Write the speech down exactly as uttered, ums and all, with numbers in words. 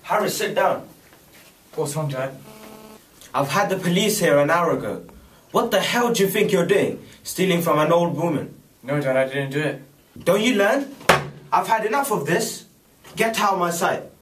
Haaris, sit down. What's wrong, Dad? I've had the police here an hour ago. What the hell do you think you're doing? Stealing from an old woman? No, Dad, I didn't do it. Don't you learn? I've had enough of this. Get out of my sight.